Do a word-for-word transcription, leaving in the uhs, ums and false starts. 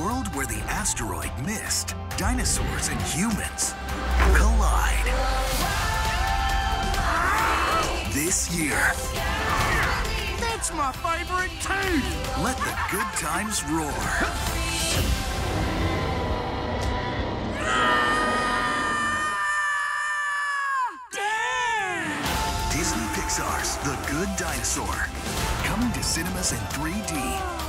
world where the asteroid missed, dinosaurs and humans collide. This year, That's my favorite too! let the good times roar. Disney Pixar's The Good Dinosaur. Coming to cinemas in three D.